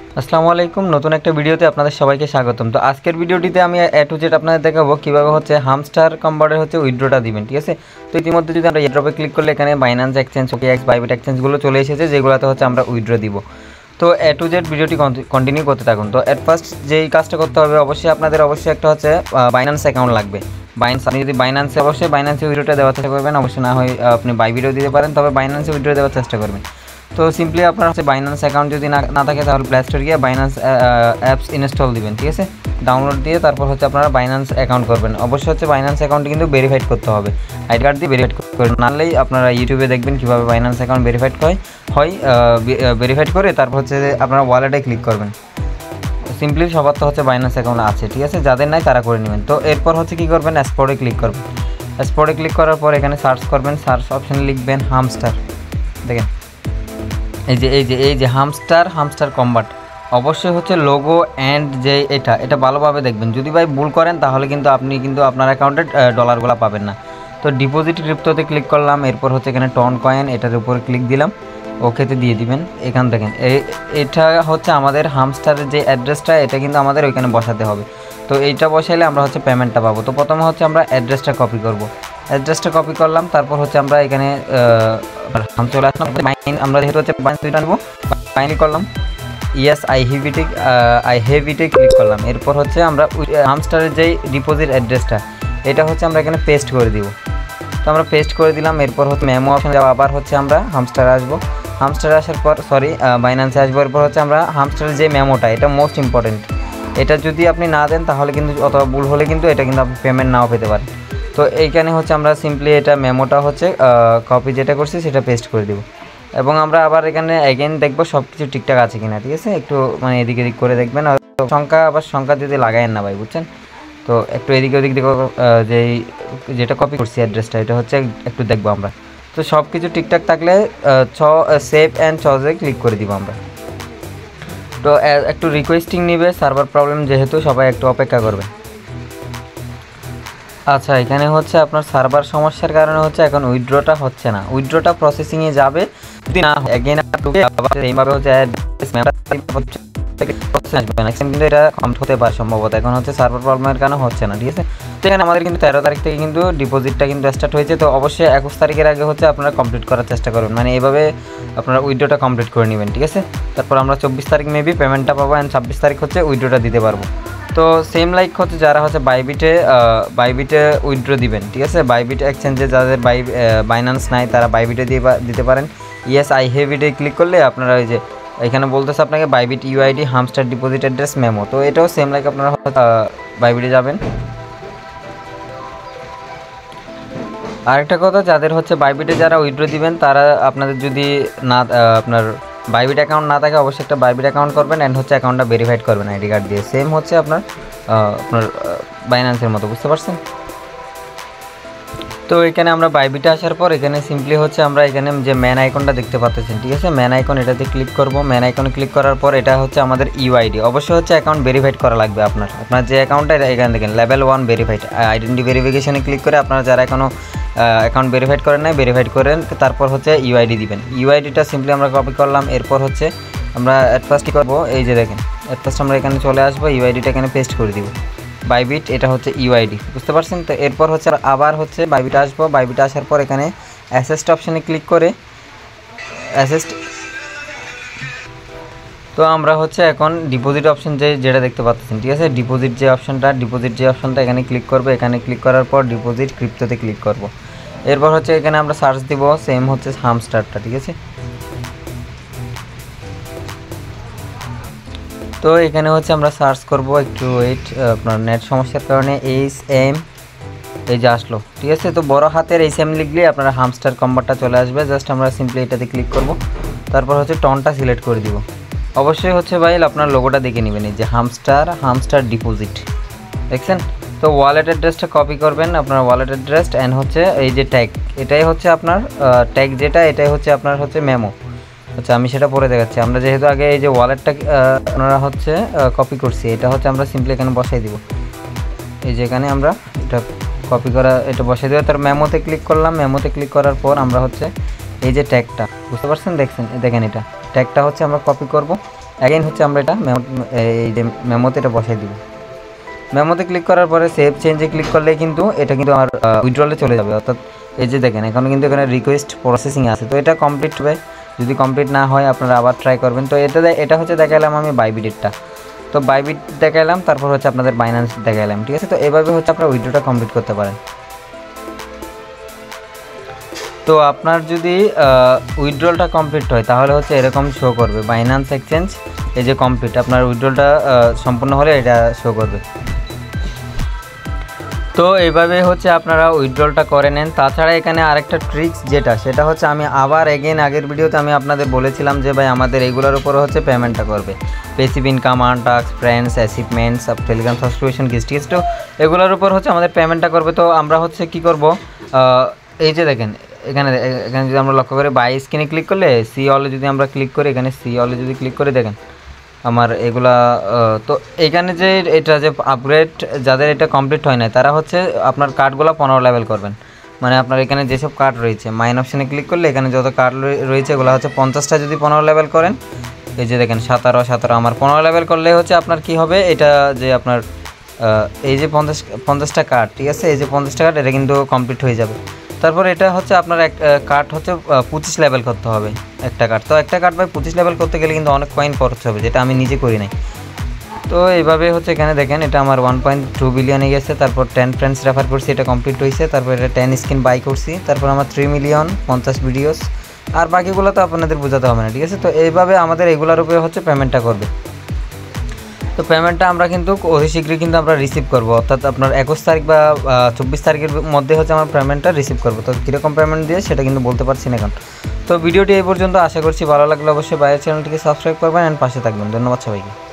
আসসালামু আলাইকুম, নতুন একটা ভিডিওতে আপনাদের সবাইকে স্বাগতম। তো আজকের ভিডিওটিতে আমি এ টু জেড আপনাদের দেখাবো কীভাবে হচ্ছে হামস্টার কম্বার্টের হচ্ছে উইথড্রটা দিবেন। ঠিক আছে, তো ইতিমধ্যে যদি আমরা এড্রপে ক্লিক করলে এখানে বাইন্যান্স এক্সচেঞ্জ, OKX, বাইবিট এক্সচেঞ্জগুলো চলে এসেছে, যেগুলোতে হচ্ছে আমরা উইথড্র দিব। তো এ টু জেড ভিডিওটি কন্টিনিউ করতে থাকুন। তো এট ফার্স্ট যেই কাজটা করতে হবে, আপনাদের অবশ্যই একটা হচ্ছে বাইন্যান্স অ্যাকাউন্ট লাগবে। আপনি যদি বাইন্যান্সে উইথড্রটা দেওয়ার চেষ্টা করবেন, অবশ্যই না হয় আপনি বাইবিটও দিতে পারেন, তবে বাইন্যান্সে উইথড্র দেওয়ার চেষ্টা করবেন। তো সিম্পলি আপনার হচ্ছে বাইন্যান্স অ্যাকাউন্ট যদি না থাকে, তাহলে প্লে স্টোর গিয়ে বাইন্যান্স অ্যাপস ইনস্টল দিবেন। ঠিক আছে, ডাউনলোড দিয়ে তারপর হচ্ছে আপনারা বাইন্যান্স অ্যাকাউন্ট করবেন। অবশ্যই হচ্ছে বাইন্যান্স অ্যাকাউন্টটি কিন্তু ভেরিফাইড করতে হবে, আইডি কার্ড দিয়ে ভেরিফাইড করবেন। নাহলেই আপনারা ইউটিউবে দেখবেন কীভাবে বাইন্যান্স অ্যাকাউন্ট ভেরিফাইড হয়। ভেরিফাইড করে তারপর হচ্ছে আপনারা ওয়ালেটে ক্লিক করবেন। সিম্পলি সবার তো হচ্ছে বাইন্যান্স অ্যাকাউন্ট আছে, ঠিক আছে, যাদের নাই তারা করে নেবেন। তো এরপর হচ্ছে কী করবেন, স্পটে ক্লিক করবেন। স্পটে ক্লিক করার পর এখানে সার্চ করবেন, সার্চ অপশানে লিখবেন হামস্টার। দেখেন এই যে হামস্টার কম্বার্ট। অবশ্যই হচ্ছে লোগো অ্যান্ড যে এটা ভালোভাবে দেখবেন। যদি ভাই ভুল করেন তাহলে কিন্তু আপনি আপনার অ্যাকাউন্টে ডলারগুলো পাবেন না। তো ডিপোজিট ক্রিপ্টোতে ক্লিক করলাম, এরপর হচ্ছে এখানে টন কয়েন, এটার উপরে ক্লিক দিলাম, ওকেতে দিয়ে দিবেন। এখান দেখেন এটা হচ্ছে আমাদের হামস্টারের যে অ্যাড্রেসটা, এটা কিন্তু আমাদের ওইখানে বসাতে হবে। তো এইটা বসাইলে আমরা হচ্ছে পেমেন্টটা পাবো। তো প্রথমে হচ্ছে আমরা অ্যাড্রেসটা কপি করব। অ্যাড্রেসটা কপি করলাম, তারপর হচ্ছে আমরা এখানে চলে আসলাম। আমরা যেহেতু হচ্ছে বাইন্যান্স নেবো, বাইন্যান্স করলাম, ইয়েস আই হ্যাভ ইটে ক্লিক করলাম। এরপর হচ্ছে আমরা হামস্টারের যেই ডিপোজিট অ্যাড্রেসটা, এটা হচ্ছে আমরা এখানে পেস্ট করে দিব। তো আমরা পেস্ট করে দিলাম। এরপর হচ্ছে মেমো অপশন যাবো, আবার হচ্ছে আমরা হামস্টারে আসবো। হামস্টারে আসার পর বাইন্যান্সে আসবো। এরপর হচ্ছে আমরা হামস্টারের যে মেমোটা, এটা মোস্ট ইম্পর্টেন্ট। এটা যদি আপনি না দেন তাহলে কিন্তু, অথবা ভুল হলে কিন্তু এটা কিন্তু আপনি পেমেন্ট নাও পেতে পারেন। তো এইখানে হচ্ছে আমরা সিম্পলি এটা মেমোটা হচ্ছে কপি যেটা করছি সেটা পেস্ট করে দেব। এবং আমরা আবার এখানে অ্যাগেন দেখবো সব কিছু ঠিকঠাক আছে কিনা। ঠিক আছে, একটু মানে এদিক ওদিক করে দেখবেন। সংখ্যা যদি লাগায়েন না ভাই, বুঝছেন। তো একটু এদিকে ওদিক দেখো, যেটা কপি করছি অ্যাড্রেসটা, এটা হচ্ছে একটু দেখবো আমরা। তো সব কিছু ঠিকঠাক থাকলে সেভ অ্যান্ড চজে ক্লিক করে দিব আমরা। তো একটু রিকোয়েস্টিং নিবে, সার্ভার প্রবলেম যেহেতু, সবাই একটু অপেক্ষা করবে। আচ্ছা, এখানে হচ্ছে আপনার সার্ভার সমস্যার কারণে হচ্ছে এখন উইথড্রটা হচ্ছে না। উইথড্রটা প্রসেসিংয়ে যাবে, যদি না এগেইন আবার এইভাবে হচ্ছে কিন্তু এটা কমপ্লিট হতে পারে সম্ভবত। এখন হচ্ছে সার্ভার প্রবলেমের কারণে হচ্ছে না। ঠিক আছে, তো এখানে আমাদের কিন্তু 13 তারিখ থেকে কিন্তু ডিপোজিটটা কিন্তু স্টার্ট হয়েছে। তো অবশ্যই 21 তারিখের আগে হচ্ছে আপনারা কমপ্লিট করার চেষ্টা করবেন, মানে এইভাবে আপনারা উইথড্রটা কমপ্লিট করে নেবেন। ঠিক আছে, তারপর আমরা 24 তারিখ মেবি পেমেন্টটা পাবো, অ্যান্ড 26 তারিখ হচ্ছে উইথড্রটা দিতে পারবো। তো সেম লাইক হচ্ছে যারা হচ্ছে বাইবিটে উইথড্র দিবেন। ঠিক আছে, বাইবিট এক্সচেঞ্জে যাদের বাইন্যান্স নাই তারা বাইবিটে দিতে পারেন। ইয়েস আই হ্যাভ ইটে ক্লিক করলে আপনারা ওই যে এখানে বলতেছে আপনাকে Bybit UID hamster deposit address memo. তো এটাও সেম লাইক আপনারা বাইবিটে যাবেন। আরেকটা কথা, যাদের হচ্ছে বাইবিটে যারা উইথড্র দিবেন, তারা আপনাদের যদি না আপনার বাইবিট অ্যাকাউন্ট না থাকে, অবশ্যই একটা বাইবিট অ্যাকাউন্ট করবেন, অ্যান্ড হচ্ছে অ্যাকাউন্টটা ভেরিফাইড করবেন আইডি কার্ড দিয়ে। সেম হচ্ছে আপনার বাইন্যান্সের মতো, বুঝতে পারছেন। তো এখানে আমরা বাইবিটে আসার পর এখানে সিম্পলি হচ্ছে আমরা এখানে যে ম্যান আইকনটা দেখতে পাচ্ছেন, ঠিক আছে, ম্যান আইকন, এটাতে ক্লিক করব। ম্যান আইকনে ক্লিক করার পর এটা হচ্ছে আমাদের ইউআইডি। অবশ্যই হচ্ছে অ্যাকাউন্ট ভেরিফাইড করা লাগবে আপনার যে অ্যাকাউন্টটা, এখানে দেখেন লেভেল 1 ভেরিফাইড। আইডেন্টি ভেরিফিকেশনে ক্লিক করে আপনারা যারা এখনও অ্যাকাউন্ট ভেরিফাইড করেন নাই, ভেরিফাইড করেন। তারপর হচ্ছে ইউআইডি দিবেন। ইউআইডিটা সিম্পলি আমরা কপি করলাম। এরপর হচ্ছে আমরা অ্যাট ফার্স্ট কী করবো, এই যে দেখেন অ্যাট ফার্স্ট আমরা এখানে চলে আসবো, ইউআইডিটা এখানে পেস্ট করে দিব। বাইবিট, এটা হচ্ছে ইউআইডি, বুঝতে পারছেন। তো এরপর হচ্ছে আবার হচ্ছে বাইবিটে আসবো। বাইবিটে আসার পর এখানে অ্যাসেস্ট অপশানে ক্লিক করে তো আমরা হচ্ছে এখন ডিপোজিট অপশন যেটা দেখতে পাচ্ছেন, ঠিক আছে, ডিপোজিট যে অপশনটা এখানে ক্লিক করবো। এখানে ক্লিক করার পর ডিপোজিট ক্রিপ্টোতে ক্লিক করব। এরপর হচ্ছে এখানে আমরা সার্চ দিব, সেম হচ্ছে হামস্টারটা। ঠিক আছে, তো এখানে হচ্ছে আমরা সার্চ করব, একটু ওয়েট, আপনার নেট সমস্যার কারণে HM এই যে আসলো। ঠিক আছে, তো বড় হাতের HM লিখলে আপনার হামস্টার কম্বারটা চলে আসবে। জাস্ট আমরা সিম্পলি এটাতে ক্লিক করব, তারপর হচ্ছে টনটা সিলেক্ট করে দিব। অবশ্যই হচ্ছে ভাই আপনার লোগোটা দেখে নেবেন, এই যে হামস্টার ডিপোজিট দেখছেন। তো ওয়ালেট অ্যাড্রেসটা কপি করবেন, আপনার ওয়ালেট অ্যাড্রেস, অ্যান্ড হচ্ছে এই যে ট্যাগ, এটাই হচ্ছে আপনার ট্যাগ, এটাই হচ্ছে আপনার হচ্ছে মেমো। আচ্ছা, আমি সেটা পরে দেখাচ্ছি। আমরা যেহেতু আগে এই যে ওয়ালেটটা আপনারা হচ্ছে কপি করছি, এটা হচ্ছে আমরা সিম্পলি এখানে বসাই দিব। এই যে এখানে আমরা এটা কপি করা, এটা বসাই দেবো। তার মেমোতে ক্লিক করলাম। মেমোতে ক্লিক করার পর আমরা হচ্ছে এই যে ট্যাগটা, বুঝতে পারছেন, দেখেন এটা ট্যাগটা হচ্ছে আমরা কপি করব। অ্যাগেন হচ্ছে আমরা এটা এই যে মেমোতে এটা বসাই দিব। মেমোতে ক্লিক করার পরে সেভ চেঞ্জে ক্লিক করলে কিন্তু এটা কিন্তু আমার উইথড্রলে চলে যাবে। অর্থাৎ এই যে দেখেন এখন কিন্তু এখানে রিকোয়েস্ট প্রসেসিং আছে, তো এটা কমপ্লিট হবে। যদি কমপ্লিট না হয় আপনারা আবার ট্রাই করবেন। তো এটা হচ্ছে দেখালাম আমি বাইবিটেরটা, তো বাইবিট দেখালাম, তারপর হচ্ছে আপনাদের বাইন্যান্স দেখালাম, ঠিক আছে। তো এভাবে হচ্ছে আপনারা উইথড্রটা কমপ্লিট করতে পারেন। তো আপনার যদি উইথড্রলটা কমপ্লিট হয় তাহলে হচ্ছে এরকম শো করবে বাইন্যান্স এক্সচেঞ্জ এই যে কমপ্লিট, আপনার উইথড্রলটা সম্পূর্ণ হলে এটা শো করবে। তো এইভাবে হচ্ছে আপনারা উইথড্রলটা করে নেন। তাছাড়া এখানে আরেকটা ট্রিক্স যেটা, সেটা হচ্ছে আমি আবার আগের ভিডিওতে আমি আপনাদের বলেছিলাম যে ভাই আমাদের এইগুলোর উপরে হচ্ছে পেমেন্টটা করবে, passive income, earn task, friends, achievements, Telegram subscription, gift, তো এগুলোর উপর হচ্ছে আমাদের পেমেন্টটা করবে। তো আমরা হচ্ছে কি করব, এই যে দেখেন এখানে যদি আমরা লক্ষ্য করি বাই স্ক্রিনে ক্লিক করলে সি অলে যদি আমরা ক্লিক করি, এখানে সি অলে যদি ক্লিক করে দেখেন আমার এগুলা, তো এখানে যে এটা যে আপগ্রেড যাদের এটা কমপ্লিট হয় না তারা হচ্ছে আপনার কার্ডগুলো 15 লেভেল করবেন। মানে আপনার এখানে যেসব কার্ড রয়েছে মাইন অপশানে ক্লিক করলে এখানে যত কার্ড রয়েছে এগুলো হচ্ছে 50টা যদি 15 লেভেল করেন, এই যে দেখেন 17 আমার 15 লেভেল করলে হচ্ছে আপনার কি হবে, এটা যে আপনার এই যে 50টা কার্ড, ঠিক আছে, এই যে 50টা কার্ড এটা কিন্তু কমপ্লিট হয়ে যাবে। তারপর এটা হচ্ছে আপনার এক কার্ড হচ্ছে 25 লেভেল করতে হবে একটা কার্ড। তো একটা কার্ড ভাই 25 লেভেল করতে গেলে কিন্তু অনেক কয়েন খরচ হবে, যেটা আমি নিজে করি নাই। তো এইভাবে হচ্ছে এখানে দেখেন এটা আমার 1.2 বিলিয়নে গেছে। তারপর 10 ফ্রেন্ডস রেফার করছি, এটা কমপ্লিট হয়েছে। তারপর এটা 10 স্কিন বাই করছি। তারপর আমার 3 মিলিয়ন 50 ভিডিওস, আর বাকিগুলো তো আপনাদের বোঝাতে হবে না, ঠিক আছে। তো এইভাবে আমাদের এগুলোর উপরে হচ্ছে পেমেন্টটা করবে। তো পেমেন্টটা আমরা কিন্তু অতি শীঘ্রই কিন্তু আমরা রিসিভ করবো, অর্থাৎ আপনার 21 তারিখ বা 24 তারিখের মধ্যে হচ্ছে আমরা পেমেন্টটা রিসিভ করবো। তো কীরকম পেমেন্ট দিয়ে সেটা কিন্তু বলতে পারছি না এখন। তো ভিডিওটি এই পর্যন্ত, আশা করছি ভালো লাগলে অবশ্যই বাইরের চ্যানেলটিকে সাবস্ক্রাইব করবেন অ্যান্ড পাশে থাকবেন। ধন্যবাদ সবাইকে।